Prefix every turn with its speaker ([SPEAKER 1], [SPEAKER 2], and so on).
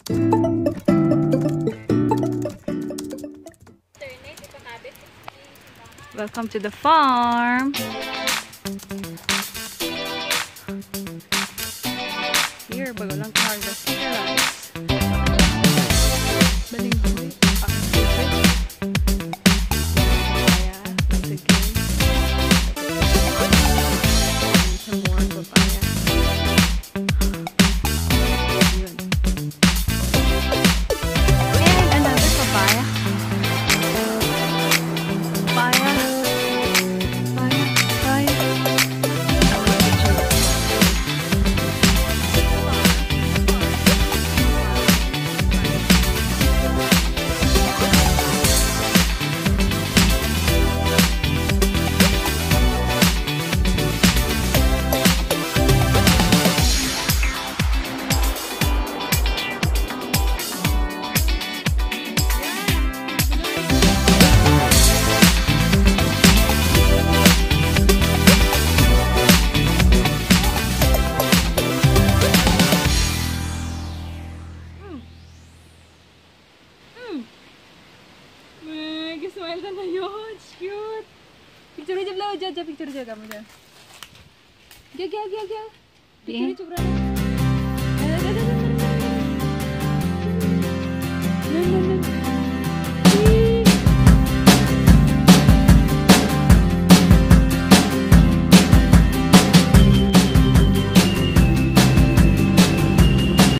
[SPEAKER 1] Welcome to the farm. Here, bago lang harvest the rice. Baling huli. Papaya, once again. Some more papaya. Yun. And another papaya. Papaya. Smile ka na yun. Cute. Picture dyan, picture dyan kamu dyan. Gya. Picture dyan.